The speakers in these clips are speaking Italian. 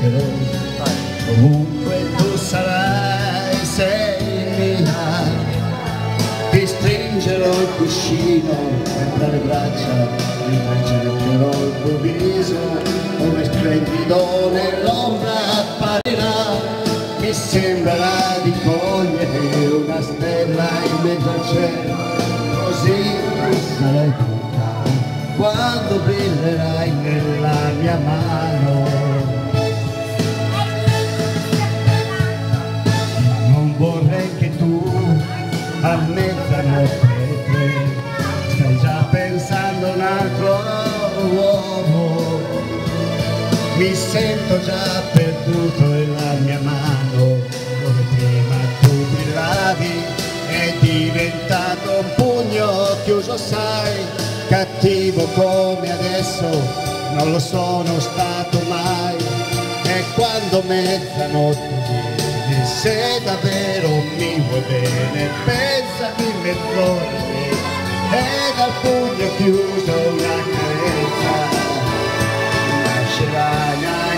cercherò, ovunque tu sarai, sei mia. Ti stringerò il cuscino tra le braccia, mentre cercherò il tuo viso, come splendido nell'ombra apparirà. Mi sembrerà di cogliere una stella in mezzo al cielo, così sarai tutta quando brillerai nella mia mano. Non vorrei che tu a mezzanotte stai già pensando a un altro uomo. Mi sento già perduto nella mia mano, dove prima tu brillavi è diventato un pugno chiuso, sai, cattivo come adesso non lo sono stato mai. E quando mezzanotte vieni, se davvero mi vuoi bene, pensa che mezz'ora e dal pugno chiuso una carezza lascerai.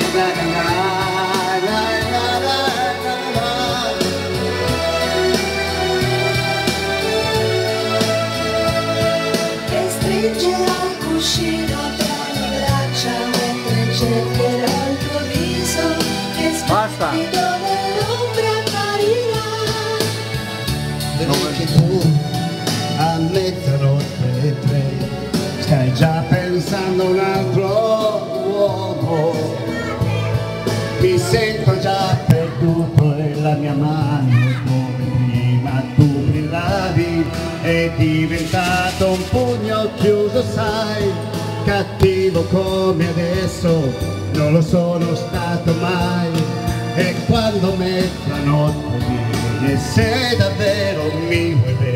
Che stringerò il cuscino tra le braccia mentre cercherò il tuo viso, che splendido nell'ombra apparirà. Vedrai che tu a mezzanotte tre stai già pensando a un altro uomo. Mi sento già perduto nella mia mano, come prima tu brillavi è diventato un pugno chiuso, sai, cattivo come adesso non lo sono stato mai. E quando mezzanotte viene, se davvero mi vuoi bene,